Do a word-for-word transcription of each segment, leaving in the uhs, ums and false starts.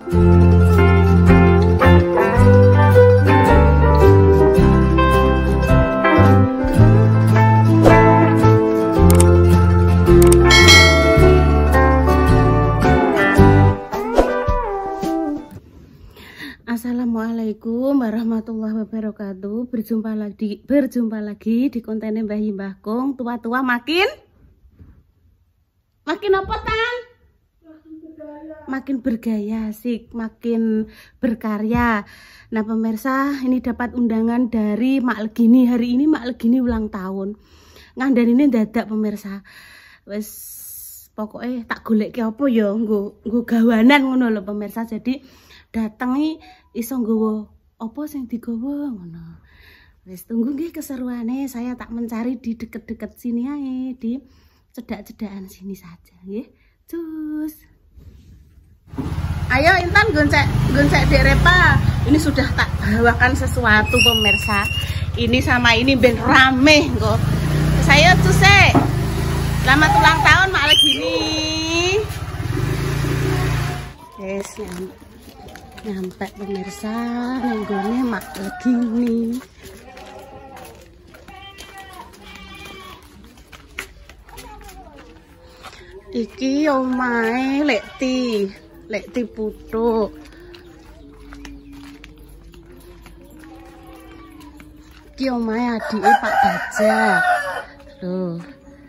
Assalamualaikum warahmatullahi wabarakatuh. Berjumpa lagi, berjumpa lagi di kontennya Mbah Mbah Kong. Tua-tua makin, makin apa tan? Makin bergaya. Makin bergaya, sih, makin berkarya. Nah pemirsa, ini dapat undangan dari Mak Legini. Hari ini Mak Legini ulang tahun. Ngandan ini dadak pemirsa. Wes pokoknya tak golek ke apa ya, nggo nggo gawanan ngono lho pemirsa. Jadi datangi iso nggowo apa sing digowo ngono. Wis tunggu nggih keseruane, saya tak mencari di deket-deket sini ae, di cedak-cedakan sini saja nggih. Cus. Ayo Intan goncek goncek Dek Repa. Ini sudah tak bawakan sesuatu pemirsa. Ini sama ini ben rame kok. Saya cuse. Selamat ulang tahun Mak Legini. Yes, nyampe pemirsa nenggone Mak Legini. Iki omahe Lekti, Lekti Putuk. Iki omahe adike Pak Bajak. Loh.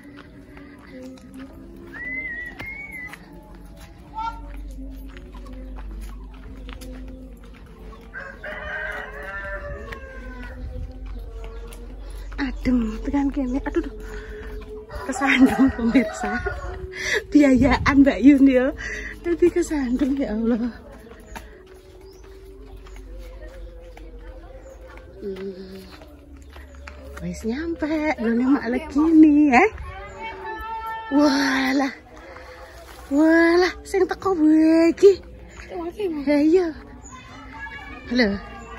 Adem tekan kene, aduh, aduh. Kesandung pemirsa. Biayaan Mbak Yun ya. Nanti kesandung ya Allah. Hmm. Wis nyampe gone Mak Legini ya. Walah. Walah, sing teko iki. Ha iya. Halo.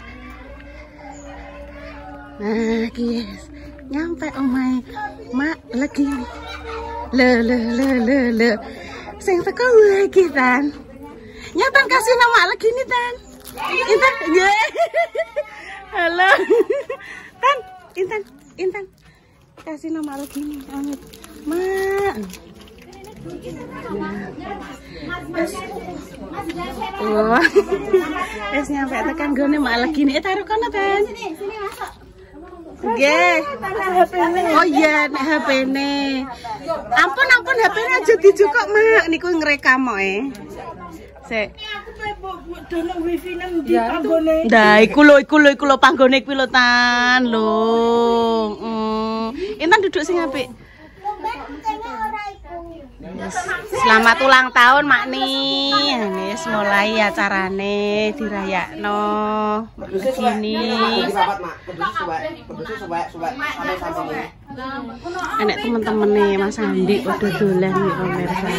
Nah, guys, nyampe omahe Mak Legini. Le le le le le. Sing teko iki tan. Nyatan kasih nama Mak Legini tan. Intan, nggih. Halo. Tan, Intan, Intan. Kasih nama Mak Legini. Amit. Mak. Wah. Wis nyampe tekan gone Mak Legini. Eh taruh kono tan. Sini, sini masuk. Nggih. Oh iya, nek H P-ne. Ampun ampun H P-ne aja dijukok, Mak. Niku ngrekam kok e. Sik. Aku buat download wifi nang di panggone. Nah, iku lho, iku lho, iku lho panggone kuwi lho tan. Lho. Hmm. Intan duduk sing apik. Selamat ulang tahun Mak Ni. Wis mulai acarane dirayakno begini. Enek temen-temene Mas Andi padha dolan iki pemirsa.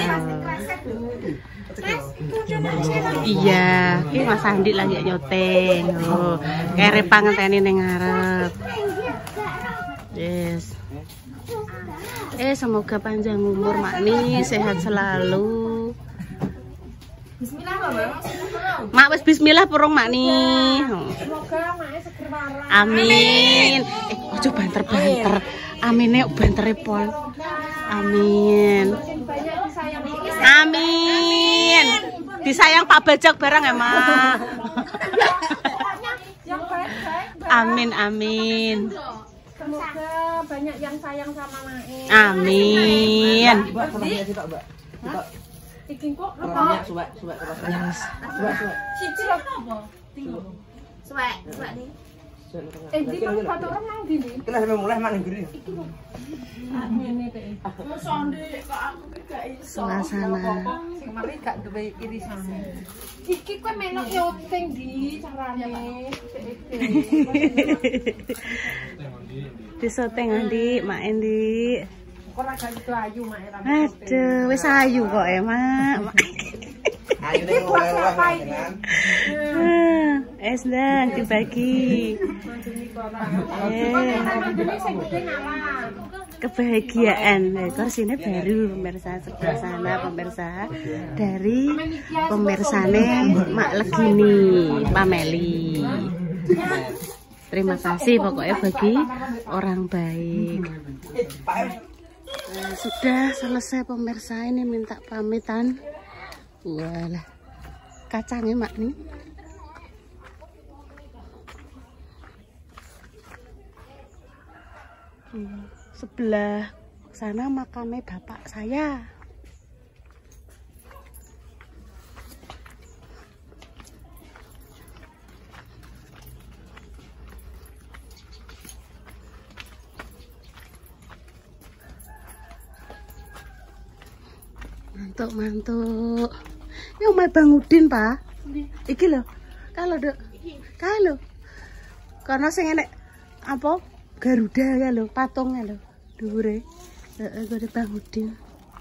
Iya, iki Mas Andi lagi nyoteng. Oh, kere pangenteni ning ngarep. Yes. Eh semoga panjang umur Mak Ni, sehat selalu. Bismillah Mak. Mak wis bismillah purung Mak Ni. Semoga Mak seger waras. Amin. Eh ojo banter-banter. Amine bantere pol. Amin. Amin. Disayang Pak Bajak bareng ya Mak. Amin amin. Semoga banyak yang sayang sama Mae. Amin. Iki kok suwek suwek suwek suwek suwek. Cici lho apa? Suwek, suwek nih. Eh, di kan patoran nang ndi? Kena sampe mulai mak ning giri. Iki lho. Ngene iki. Wes sonde kok aku ki gak iso. Suasana. Sing mari gak duwe irisane. Iki kowe menok nyoteng di carane. Disoteng Andi, Mak Endi. Kok ora gak itu ayu Mak era. Aduh, wis ayu kok ya, Mak. Ayo ning oleh-oleh kan. Es dan dibagi. Eh. Ini sing gede ngalah. kebahagiaan. Nah, kursinya baru pemirsa sebelah sana pemirsa dari pemirsane Mak Legini Pameli. Terima kasih pokoknya bagi orang baik. Nah, sudah selesai pemirsa, ini minta pamitan. Walah, kacangnya mak nih. Hmm, sebelah sana makamnya bapak saya. Mantuk mantuk. Ini omah Bang Udin, Pak. Iki lho. Kalau dok. Kalau. Karena sing enek apa? Garuda ya lho, patungnya lho. Dhuwure. Heeh, gede Bang Udin.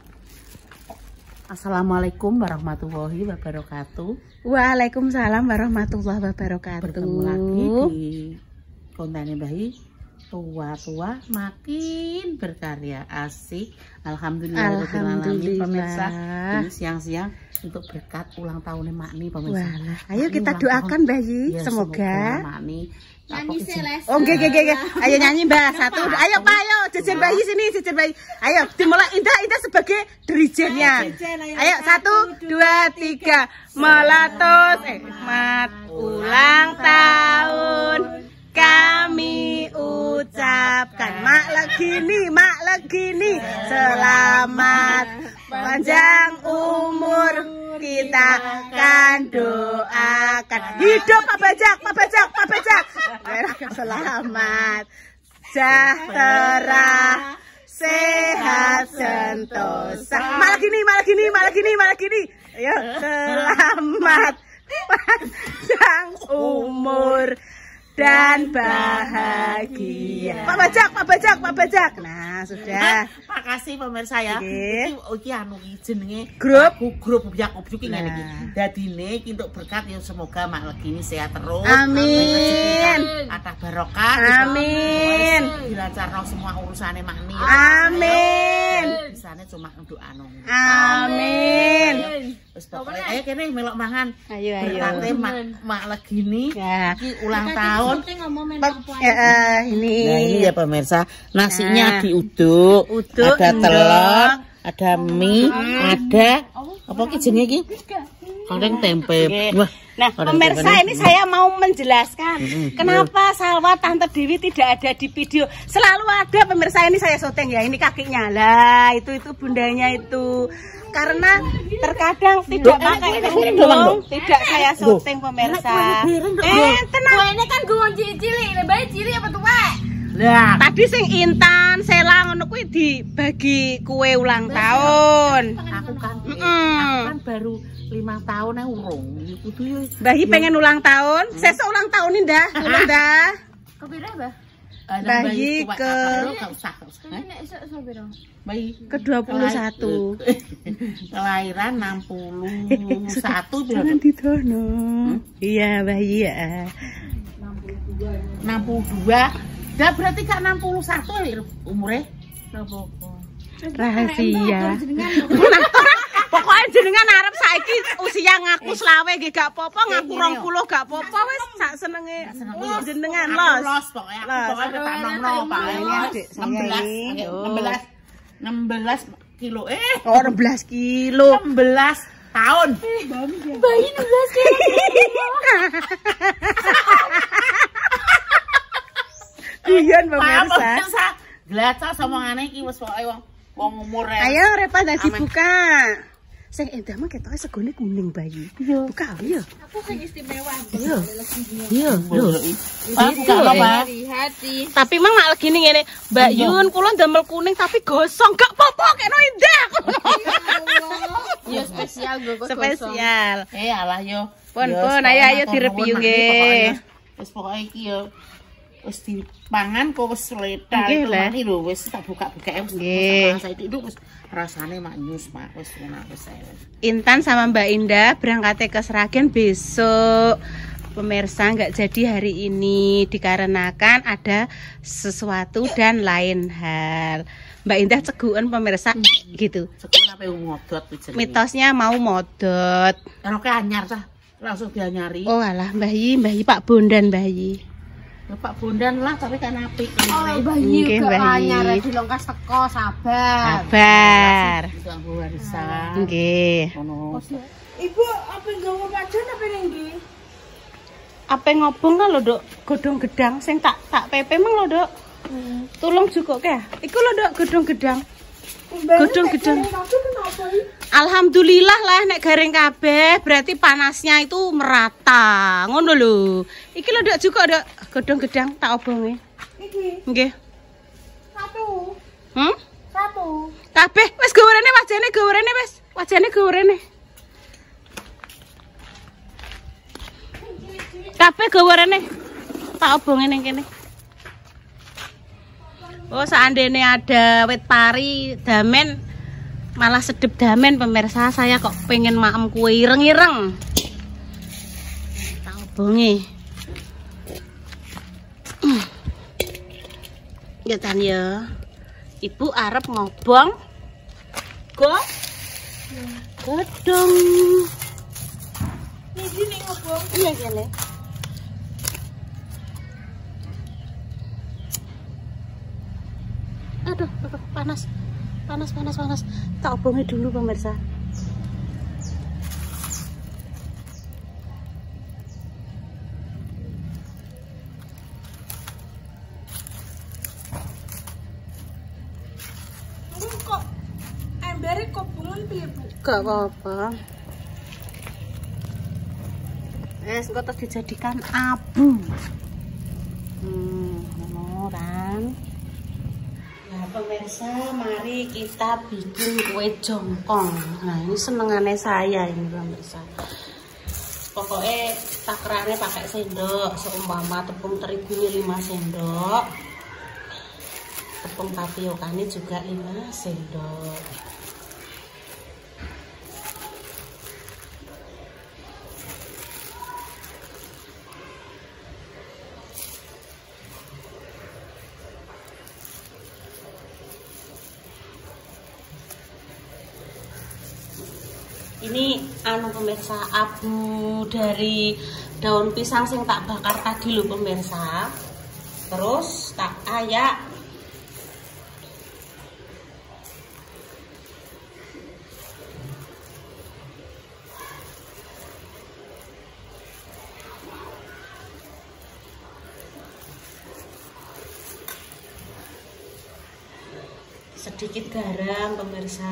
Assalamualaikum warahmatullahi wabarakatuh. Waalaikumsalam warahmatullahi wabarakatuh. Bertemu lagi di kontennya Bayi. Tua-tua makin berkarya, asik. Alhamdulillah, Alhamdulillah. Pemirsa, ini siang-siang untuk berkat ulang tahunnya Makni pemirsa. Walah, ayo kita doakan Bayi, ya, semoga, semoga Makni Celeste. Oh, nggih nggih nggih. Ayo nyanyi Mbak satu. Ayo Pak, ayo jajan Bayi sini, jajan Bayi. Ayo dimulai Indah Indah sebagai dirijennya. Ayo satu, dua, tiga. Meletus Mat ulang tahun kami ucapkan. Mak Legini, Mak Legini, selamat panjang umur, kita akan doakan. Hidup Pak Bajak, Pak Bajak, Pak Bajak. Selamat, sejahtera, sehat, sentosa. Mak Legini, Mak Legini, Mak Legini, Mak Legini. Ayo, selamat panjang umur dan bahagia. Pak Bajak, Pak Bajak, Pak Bajak. Nah, sudah. Makasih pemirsa ya. Nggih. Iki anu iki jenenge Grup grup Bujak Objuk iki ngene iki. Nah. Dadine iki untuk berkat ya semoga Mak Legini sehat terus. Amin. Ada barokah. Amin. Dilancarno semua urusane Makni. Amin. Bisane cuma ndoano. Amin. Wis pokoke ayo kene melok mangan. Ayo ayo. Berkate Mak, Mak Legini Ya. iki ulang tahun. Ya, uh, ini. Nah ini ya pemirsa, nasinya nah. diuduk, Uduk, ada endok. telur, ada mie, hmm. ada apa ki jenenge iki? Goreng tempe. Wah, nah goreng pemirsa tempe ini saya mau menjelaskan Mm-hmm. kenapa Salwa Tante Dewi tidak ada di video. Selalu ada pemirsa, ini saya syuting ya, ini kakinya lah, itu itu bundanya itu. Karena terkadang tidak pakai kerudung, tidak saya syuting pemirsa. Eh, tenang. Ini kan gue cilik, lebih cilik apa tua? Lah, Tadi sing Intan, Sela ngono kuwi dibagi kue ulang tahun. aku kan Mm-mm. aku kan baru lima tahun ya urung. Kudu Bayi pengen ulang tahun, sesuk ulang tahun ini dah, ulang dah. Kepira, Mbah? Bayi ke enggak usah, enggak usah. Nek esuk sopiro? Bayi ke dua puluh satu. kelahiran enam puluh satu Jangan didono. Iya, bayi ya. enam puluh dua. Dah berarti kan enam puluh satu ya umurnya. Rahasia. Pokoknya jenengan arep saiki usia ngaku selawe nggih gak apa-apa, ngaku rong puluh gak apa-apa, wis sak senenge jenengan los. Los pokoknya aku pokoknya tak nomno Pak. Ini adik saya ini. enam belas enam belas kilo eh Oh, enam belas kilo. enam belas tahun. Bayi enam belas kilo. Guyon pemirsa. Glacah omongane iki wis pokoke wong wong umur. Ayo Repa dadi buka. Sing endah mah ketoke segone kuning bayi. Buka ayo. Aku sing istimewa. Iya. Iya, lho. Aku gak apa-apa. Hati. Tapi mang mak legine ngene, Mbak Yun kula ndamel kuning tapi gosong, gak apa-apa kena indah. Ya spesial gue kok. Spesial. Eh alah yo. Pun pun ayo ayo direview nggih. Wis pokoke iki yo wis dipangan kok wis seleda Nggih, itu Le. mati lho wis tak buka-buka wis Nggih. saiki itu wis rasane maknyus Pak wis enak wis. Intan sama Mbak Indah berangkatnya ke Seragen besok. pemirsa nggak jadi hari ini dikarenakan ada sesuatu dan lain hal. Mbak Indah cegukan pemirsa hmm. gitu. Cegukan apa yang modot? Mitosnya mau modot. Enaknya anyar tah, langsung dianyari. Oh alah bayi, bayi Pak Bondan bayi. Pak Bondan lah tapi kan apik. Oh bayi ke anyar dilongkas teko sabar. Sabar. Itu aku warisan. Nggih. Ibu apa nggawa pajon apa nenggi? Apa ngobong kan lho, Dok? Godhong gedang sing tak tak pepe mang lho, Dok. Hmm. Tolong juga ke. Iku lho, Dok, godhong gedang. Godhong gedang. Alhamdulillah lah nek garing kabeh, berarti panasnya itu merata. Ngono lho. Iki lho, Dok, juga, Dok. Godhong gedang tak obonge. Iki. Nggih. Satu. Hmm? Satu. Kabeh wis gorene wajane gorene wis. Wajane gorene. Kabeh gawarane tak obonge ning kene. Oh, seandainya ada wit pari damen malah sedep damen pemirsa. Saya kok pengen maem kue ireng-ireng. Tak obonge. Ya tan ya. Ibu arep ngobong go godhong. Iki ning ngobong. Iya kene. Aduh, aduh, panas, panas, panas, panas. Tak obongi dulu pemirsa. Ini kok embere kobongan piye, Bu? Gak apa-apa. Es engko terus dijadikan abu. Hmm, ngono kan. Nah pemirsa, mari kita bikin kue jongkong. Nah ini senengannya saya ini pemirsa. Pokoknya takarannya pakai sendok. Seumpama tepung terigu ini lima sendok, tepung tapioka ini juga lima sendok. Ini anu pemirsa, abu dari daun pisang sing tak bakar tadi lho pemirsa. Terus tak ayak. Sedikit garam pemirsa.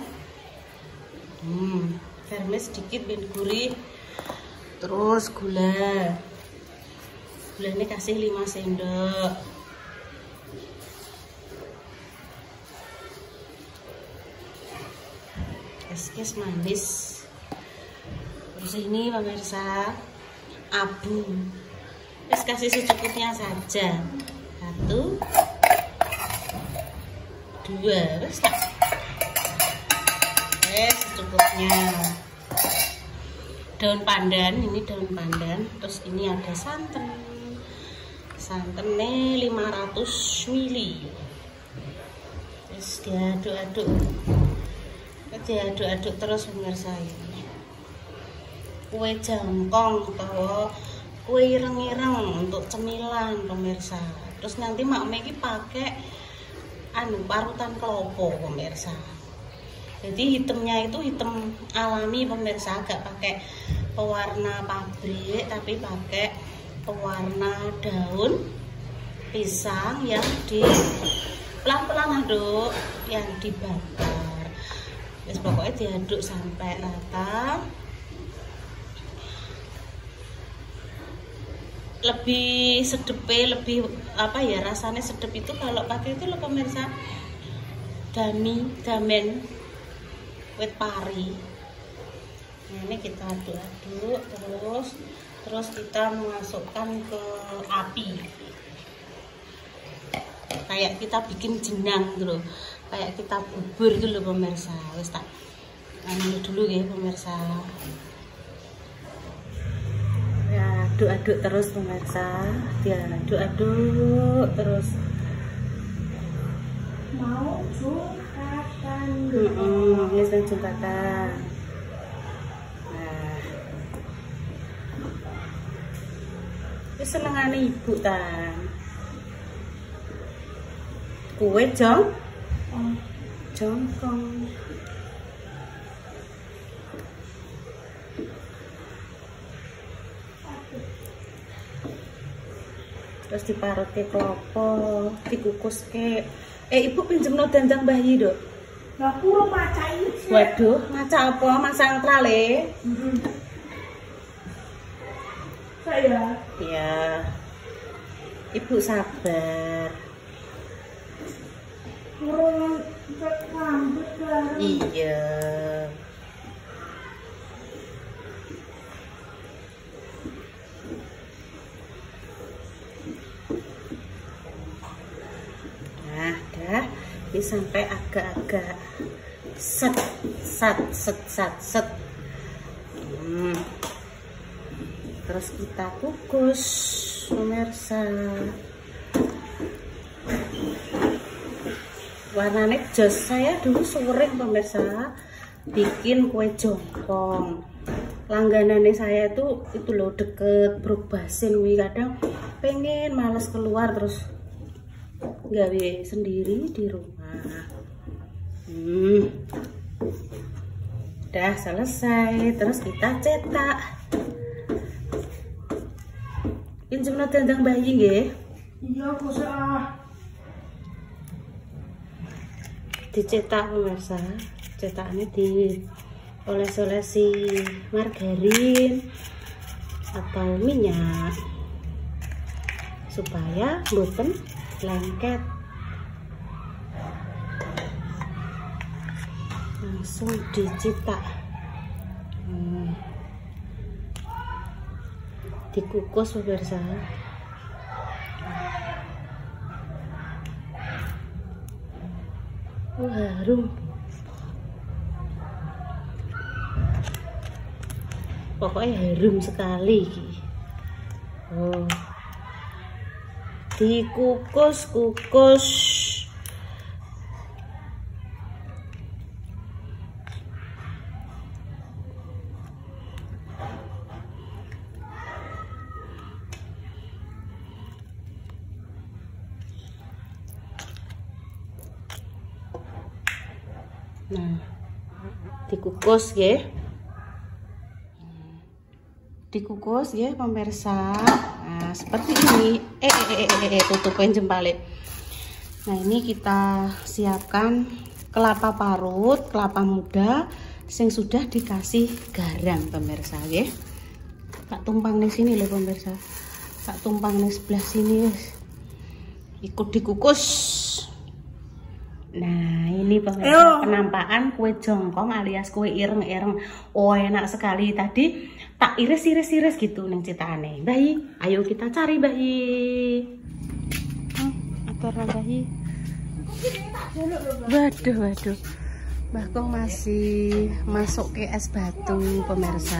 Hmm, garamnya sedikit biar gurih. Terus gula. Gula ini kasih lima sendok. Es-es manis. Terus ini pemirsa, abu. Terus kasih secukupnya saja. Satu, dua, terus tak. Secukupnya. Daun pandan, ini daun pandan. Terus ini ada santan. Santannya lima ratus mililiter. Terus diaduk-aduk. Diaduk-aduk terus pemirsa ini. Kue jongkong atau kue ireng-ireng untuk cemilan pemirsa. Terus nanti mak Meki pakai anu parutan kelopo pemirsa. Jadi hitamnya itu hitam alami pemirsa, agak pakai pewarna pabrik tapi pakai pewarna daun pisang yang di pelan-pelan aduk, yang dibakar. Terus pokoknya diaduk sampai rata. Lebih sedepe, lebih apa ya, rasanya sedep itu kalau pakai itu loh pemirsa, dami, damen wit pari. Nah, ini kita aduk-aduk terus terus kita masukkan ke api kayak kita bikin jenang gitu, kayak kita bubur gitu loh pemirsa. Wis tak anu dulu ya pemirsa. Ya Aduk-aduk terus pemirsa, diaduk-aduk terus. Mau jungkatan. Heeh, wis nang jungkatan. Nah. Wis senengane ibu tan. Kue jong. Jongkong. Terus diparut ke klopo, dikukus ke. Eh ibu pinjem no dandang bayi dok. Lah kurang maca iki. Waduh, maca apa? Masang trale? Saya. Ya. Ibu sabar. Kurang rambut kan. Iya. Nah, dah. Ini sampai agak-agak set, set, set, set, set. Hmm. Terus kita kukus, pemirsa. Warnanya jos. Saya dulu sering pemirsa bikin kue jongkong. Langganannya saya tuh itu loh deket Brugbasin. Kadang pengen males keluar terus gawe sendiri di rumah. Hmm. Udah selesai. Terus kita cetak. Pinjem no dandang bayi nggih. Iya, kok salah. Dicetak pemirsa, cetaknya di oles-olesi margarin atau minyak supaya boten lengket. Langsung dicetak. Hmm. Dikukus pemirsa. Oh, harum. Pokoknya harum sekali. Oh. Dikukus-kukus. Nah, dikukus ya, dikukus ya pemirsa. Nah, seperti ini. Eh, eh, eh, eh, eh tutupin jempale. Nah, ini kita siapkan kelapa parut, kelapa muda, yang sudah dikasih garam pemirsa ya. Tak tumpang di sini loh pemirsa. Tak tumpang di sebelah sini. Ikut dikukus. Nah, ini pemirsa penampakan kue jongkong alias kue ireng-ireng. Oh, enak sekali. Tadi tak iris-iris-iris gitu neng citane. Bayi, ayo kita cari bayi. Hmm, atur bayi. Waduh, waduh. Mbah Kong masih masuk ke es batu pemirsa.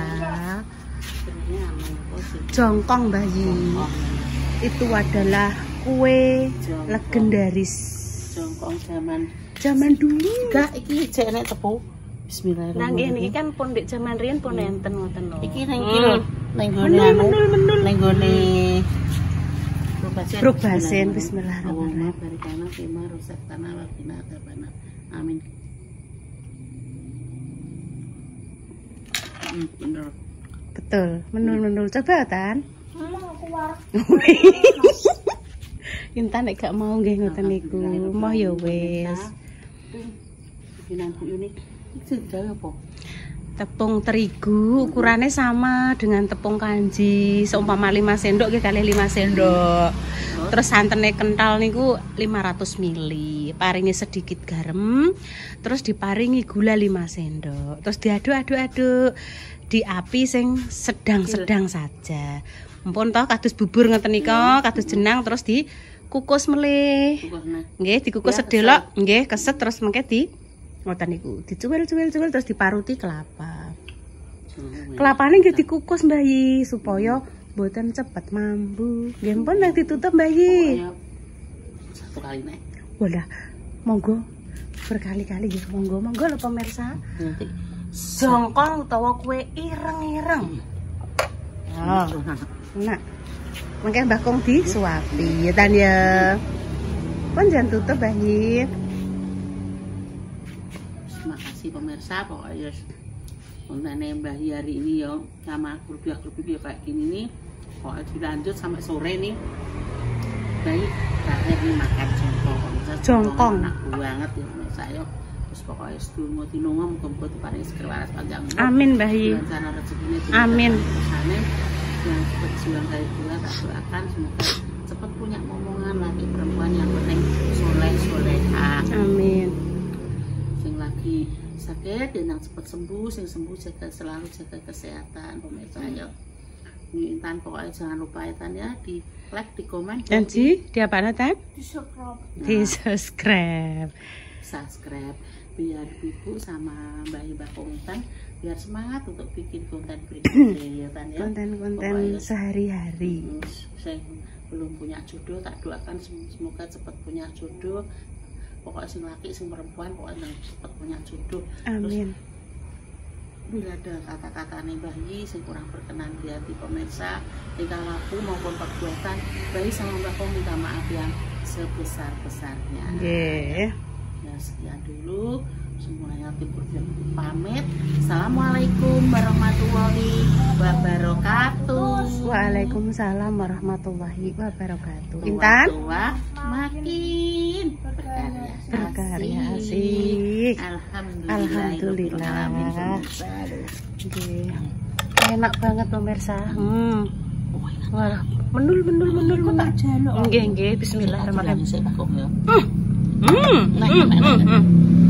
Jongkong bayi. Itu adalah kue legendaris. Jongkong zaman zaman dulu. Gak iki jek nek tepung. Bismillahirrahmanirrahim. Nah, ini kan pun dek zaman riyen pun enten ngoten lho. Iki nang iki lho, nang gone menul menul nang gone Brugbasin. Bismillahirrahmanirrahim. Barikana kema rusak tanah wabina tabana. Amin. Hmm, bener. Betul, menul-menul. Coba tan. Emang aku waras. Intan nek gak mau nggih ngoten niku. Moh ya wis. Binangku ini sedang apa? Tepung terigu ukurannya sama dengan tepung kanji. Seumpama lima sendok nggih kali lima sendok. Terus santannya kental niku lima ratus mililiter. Paringi sedikit garam. Terus diparingi gula lima sendok. Terus diaduk-aduk-aduk di api sing sedang-sedang saja. Mumpun toh kados bubur ngoten nika, kados jenang terus di kukus melih. Nggih, dikukus sedelok, nggih, keset terus mengke di ngoten niku. Dicuwil-cuwil-cuwil terus diparuti kelapa. Kelapane nggih dikukus Mbah Yi supaya Boten cepet mambu. Nggih pun yang ditutup Mbak Yi. Pokoknya satu kali nek. Walah, monggo berkali-kali ya, monggo monggo lho pemirsa. Nanti Jongkol utawa kue ireng-ireng. Oh, nah. Mungkin Mbak Kong disuapi ya tan ya. Pun jangan tutup Mbak Yi. terima kasih pemirsa, pokoknya kontennya Mbak Yi hari ini ya sama grup-grup ya kayak gini nih. Pokoknya dilanjut sampai sore nih. Baik, terakhir nih makan jongkong. Jongkong enak banget ya pemirsa ya. Terus pokoknya sedulur tinunga muga-muga diparingi segala waras panjang umur. Amin Mbak Yi. Rencana rezekinya Amin. Yang cepat juang dari bulan tak doakan semoga cepat punya momongan laki perempuan yang penting soleh soleha. Amin. Sing lagi sakit dan yang cepat sembuh, sing sembuh jaga selalu jaga kesehatan pemirsa ya. Intan pokoknya jangan lupa Intan ya di like, di komen, Dan Ji, di apa Tan? Di subscribe. Di subscribe. subscribe biar Ibu sama Mbak Mbak Intan biar semangat untuk bikin konten berikutnya ya Tan ya. Konten-konten sehari-hari. Saya belum punya jodoh tak doakan semoga cepat punya jodoh. Pokoknya sing laki sing perempuan pokoknya cepat punya jodoh. Amin. Terus, bila ada kata-kata nih Mbak Yi sing kurang berkenan di hati pemirsa, tingkah laku maupun perbuatan, Mbak Yi sama Mbak Kong minta maaf yang sebesar-besarnya. Nggih. Ya sekian dulu, semuanya tim pamit. Assalamualaikum warahmatullahi wabarakatuh. Waalaikumsalam warahmatullahi wabarakatuh. Intan, Tua makin berkarya, berkarya asik. Alhamdulillah. Alhamdulillah. Nggih. Enak banget pemirsa. Hmm. Wah, menul menul menul menul. Nggih nggih, bismillahirrahmanirrahim. Saya Pak Kong ya. Hmm. Hmm. Hmm. Hmm.